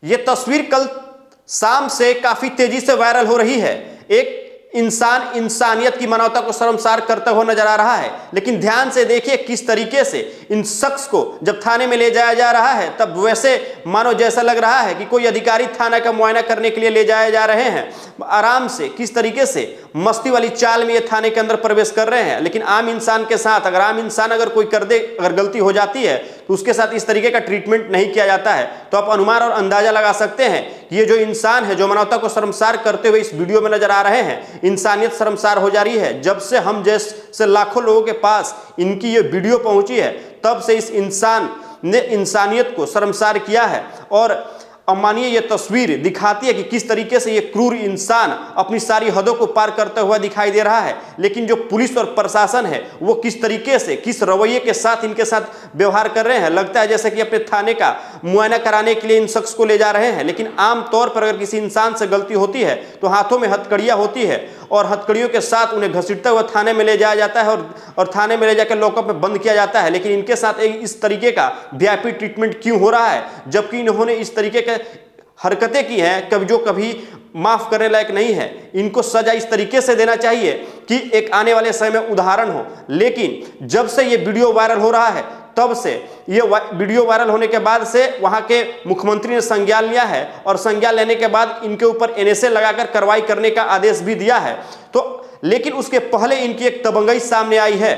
ये तस्वीर कल शाम से काफी तेजी से वायरल हो रही है। एक इंसान इंसानियत की मानवता को शर्मसार करता हुआ नजर आ रहा है। लेकिन ध्यान से देखिए किस तरीके से इन शख्स को जब थाने में ले जाया जा रहा है तब वैसे मानो जैसा लग रहा है कि कोई अधिकारी थाना का मुआयना करने के लिए ले जाए जा रहे हैं। आराम से किस तरीके से मस्ती वाली चाल में ये थाने के अंदर प्रवेश कर रहे हैं। लेकिन आम इंसान के साथ अगर आम इंसान अगर कोई कर दे, अगर गलती हो जाती है तो उसके साथ इस तरीके का ट्रीटमेंट नहीं किया जाता है। तो आप अनुमान और अंदाजा लगा सकते हैं कि ये जो इंसान है, जो मानवता को शर्मसार करते हुए इस वीडियो में नजर आ रहे हैं, इंसानियत शर्मसार हो जा रही है। जब से हम जैसे लाखों लोगों के पास इनकी ये वीडियो पहुंची है तब से इस इंसान ने इंसानियत को शर्मसार किया है। और मानिए ये तस्वीर दिखाती है कि किस तरीके से ये क्रूर इंसान अपनी सारी हदों को पार करता हुआ दिखाई दे रहा है। लेकिन जो पुलिस और प्रशासन है वो किस तरीके से, किस रवैये के साथ इनके साथ व्यवहार कर रहे हैं। लगता है जैसे कि अपने थाने का मुआयना कराने के लिए इन शख्स को ले जा रहे हैं। लेकिन आम तौर पर अगर किसी इंसान से गलती होती है तो हाथों में हथकड़ियाँ होती है और हथकड़ियों के साथ उन्हें घसीटता हुआ थाने में ले जाया जाता है और थाने में ले जाकर लॉकअप में बंद किया जाता है। लेकिन इनके साथ इस तरीके का वीआईपी ट्रीटमेंट क्यों हो रहा है, जबकि इन्होंने इस तरीके के हरकतें की हैं कभी माफ करने लायक नहीं है। इनको सजा इस तरीके से देना चाहिए कि एक आने वाले समय में उदाहरण हो। लेकिन जब से ये वीडियो वायरल हो रहा है तब से, ये वीडियो वायरल होने के बाद से वहां के मुख्यमंत्री ने संज्ञान लिया है और संज्ञान लेने के बाद इनके ऊपर एनएसए लगाकर कार्रवाई करने का आदेश भी दिया है। तो लेकिन उसके पहले इनकी एक दबंगई सामने आई है।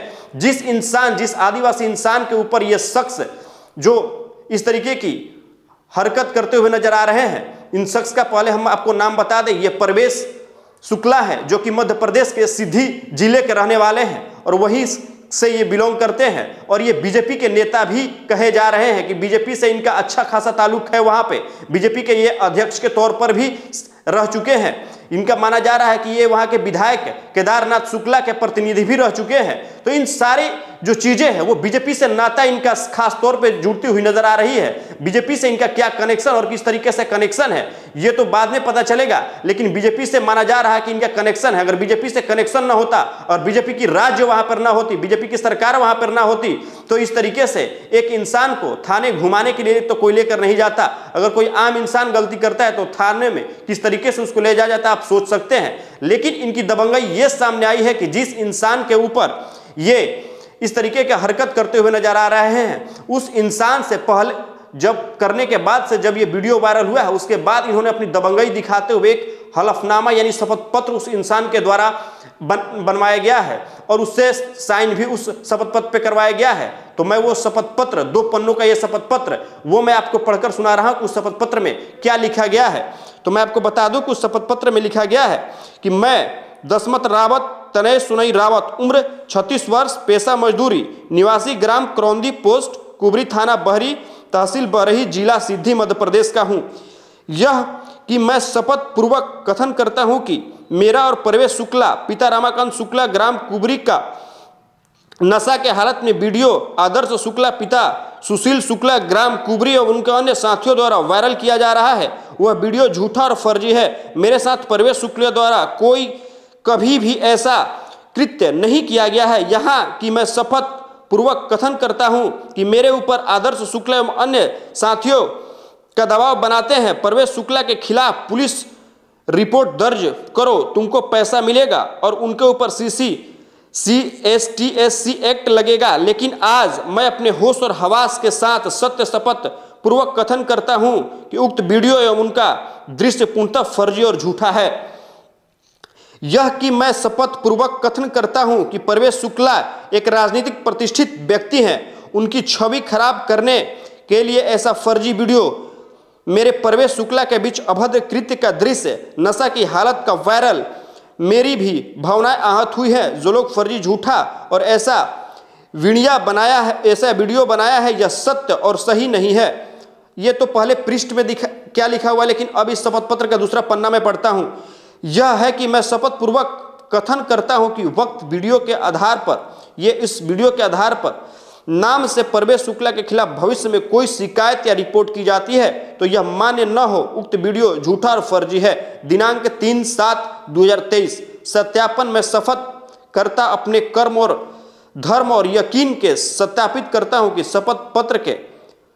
जिस आदिवासी इंसान के ऊपर यह शख्स जो इस तरीके की हरकत करते हुए नजर आ रहे हैं, इन शख्स का पहले हम आपको नाम बता दें। ये परवेश शुक्ला है जो कि मध्य प्रदेश के सिद्धि जिले के रहने वाले हैं और वहीं से ये बिलोंग करते हैं। और ये बीजेपी के नेता भी कहे जा रहे हैं कि बीजेपी से इनका अच्छा खासा ताल्लुक है। वहां पे बीजेपी के ये अध्यक्ष के तौर पर भी रह चुके हैं। इनका माना जा रहा है कि ये वहां के विधायक केदारनाथ शुक्ला के प्रतिनिधि भी रह चुके हैं। तो इन सारी जो चीजें हैं वो बीजेपी से नाता इनका खास तौर पे जुड़ती हुई नजर आ रही है। बीजेपी से इनका क्या कनेक्शन और किस तरीके से कनेक्शन है ये तो बाद में पता चलेगा। लेकिन बीजेपी से माना जा रहा है कि इनका कनेक्शन है। अगर बीजेपी से कनेक्शन ना होता और बीजेपी की राज्य वहां पर ना होती, बीजेपी की सरकार वहां पर ना होती, तो इस तरीके से एक इंसान को थाने घुमाने के लिए तो कोई लेकर नहीं जाता। अगर कोई आम इंसान गलती करता है तो थाने में किस तरीके से उसको ले जाया जाता आप सोच सकते हैं। लेकिन इनकी दबंगई ये सामने आई है कि जिस इंसान के ऊपर ये इस तरीके की हरकत करते हुए नजर आ रहे हैं, उस इंसान से पहले जब करने के बाद से जब ये वीडियो वायरल हुआ है उसके बाद इन्होंने अपनी दबंगई दिखाते हुए एक हलफनामा यानी शपथ पत्र उस इंसान के द्वारा बनवाया गया है और उससे साइन भी उस शपथ पत्र पे करवाया गया है। तो मैं वो शपथ पत्र, 2 पन्नों का ये शपथ पत्र, वो मैं आपको पढ़कर सुना रहा हूं कि उस शपथ पत्र में क्या लिखा गया है। तो मैं आपको बता दूं कि उस शपथ पत्र में लिखा गया है कि मैं दशमत रावत तनय सुनई रावत, उम्र 36 वर्ष, पेशा मजदूरी, निवासी ग्राम करौंदी, पोस्ट कुबरी, थाना बहरी, तहसील बरही, जिला सिद्धि, मध्य प्रदेश का हूँ। यह कि मैं शपथ पूर्वक कथन करता हूँ कि मेरा और परवेश शुक्ला, पिता रामाकांत शुक्ला, ग्राम कुबरी का नशा के हालत में वीडियो आदर्श शुक्ला, पिता सुशील शुक्ला, ग्राम कुबरी और उनके अन्य साथियों द्वारा वायरल किया जा रहा है। वह वीडियो झूठा और फर्जी है। मेरे साथ परवेश शुक्ला द्वारा कोई कभी भी ऐसा कृत्य नहीं किया गया है। यहाँ कि मैं शपथ पूर्वक कथन करता हूं कि मेरे ऊपर आदर्श शुक्ला एवं अन्य साथियों का दबाव बनाते हैं। परवेश शुक्ला के खिलाफ पुलिस रिपोर्ट दर्ज करो, तुमको पैसा मिलेगा और उनके ऊपर CSTSC एक्ट लगेगा। लेकिन आज मैं अपने होश और हवास के साथ सत्य शपथ पूर्वक कथन करता हूं कि उक्त वीडियो एवं उनका दृश्य पूर्णतः फर्जी और झूठा है। यह कि मैं शपथ पूर्वक कथन करता हूं कि परवेश शुक्ला एक राजनीतिक प्रतिष्ठित व्यक्ति हैं। उनकी छवि खराब करने के लिए ऐसा फर्जी वीडियो मेरे परवेश शुक्ला के बीच अभद्र कृत्य का दृश्य, नशा की हालत का वायरल, मेरी भी भावनाएं आहत हुई है। जो लोग फर्जी, झूठा और ऐसा वीडियो बनाया है यह सत्य और सही नहीं है। ये तो पहले पृष्ठ में क्या लिखा हुआ, लेकिन अब इस शपथ पत्र का दूसरा पन्ना में पढ़ता हूं। यह है कि मैं शपथ पूर्वक कथन करता हूं कि वक्त वीडियो के आधार पर, इस वीडियो के आधार पर नाम से परवेश शुक्ला के खिलाफ भविष्य में कोई शिकायत या रिपोर्ट की जाती है तो यह मान्य न हो। उक्त वीडियो झूठा और फर्जी है। दिनांक 3/7/2023। सत्यापन में शपथ करता अपने कर्म और धर्म और यकीन के सत्यापित करता हूं कि शपथ पत्र के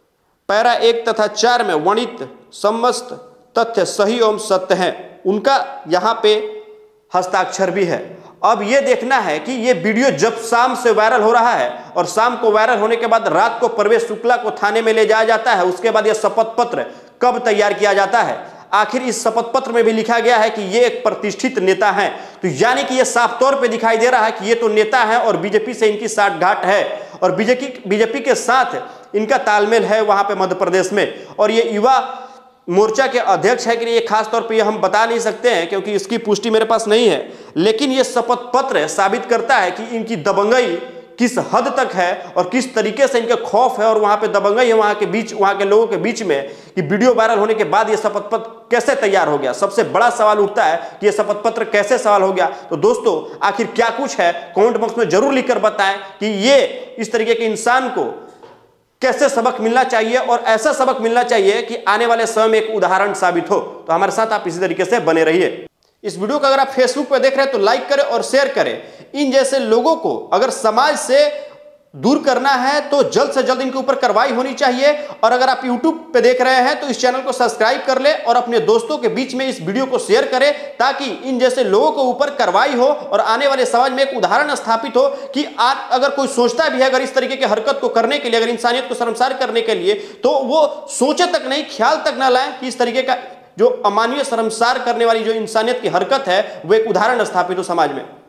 पैरा 1 तथा 4 में वर्णित समस्त तथ्य सही एवं सत्य हैं, उनका यहाँ पे हस्ताक्षर भी है। अब ये देखना है कि ये वीडियो जब शाम से वायरल हो रहा है और शाम को वायरल होने के बाद रात को परवेश शुक्ला को थाने में ले जाया जाता है, उसके बाद यह शपथ पत्र कब तैयार किया जाता है। आखिर इस शपथ पत्र में भी लिखा गया है कि ये एक प्रतिष्ठित नेता हैं, तो यानी कि ये साफ तौर पे दिखाई दे रहा है कि ये तो नेता है और बीजेपी से इनकी साठगांठ है और बीजेपी के साथ इनका तालमेल है वहां पे मध्य प्रदेश में। और ये युवा मोर्चा के अध्यक्ष है कि नहीं, ये खास तौर पे ये हम बता नहीं सकते हैं क्योंकि इसकी पुष्टि मेरे पास नहीं है, लेकिन ये शपथ पत्र साबित करता है कि इनकी दबंगई किस हद तक है और किस तरीके से इनके खौफ है और वहां पे दबंगई है वहां के लोगों के बीच में कि वीडियो वायरल होने के बाद ये शपथ पत्र कैसे तैयार हो गया। सबसे बड़ा सवाल उठता है कि ये शपथ पत्र कैसे सवाल हो गया। तो दोस्तों आखिर क्या कुछ है, कमेंट बॉक्स में जरूर लिखकर बताएं कि ये इस तरीके के इंसान को कैसे सबक मिलना चाहिए और ऐसा सबक मिलना चाहिए कि आने वाले समय में एक उदाहरण साबित हो। तो हमारे साथ आप इसी तरीके से बने रहिए। इस वीडियो को अगर आप फेसबुक पर देख रहे हैं तो लाइक करें और शेयर करें। इन जैसे लोगों को अगर समाज से दूर करना है तो जल्द से जल्द इनके ऊपर कार्रवाई होनी चाहिए। और अगर आप यूट्यूब पे देख रहे हैं तो इस चैनल को सब्सक्राइब कर ले और अपने दोस्तों के बीच में इस वीडियो को शेयर करें ताकि इन जैसे लोगों के ऊपर कार्रवाई हो और आने वाले समाज में एक उदाहरण स्थापित हो कि अगर कोई सोचता भी है अगर इस तरीके की हरकत को करने के लिए, अगर इंसानियत को शर्मसार करने के लिए, तो वो सोचे तक नहीं, ख्याल तक ना लाए कि इस तरीके का जो अमानवीय शर्मसार करने वाली जो इंसानियत की हरकत है वो एक उदाहरण स्थापित हो समाज में।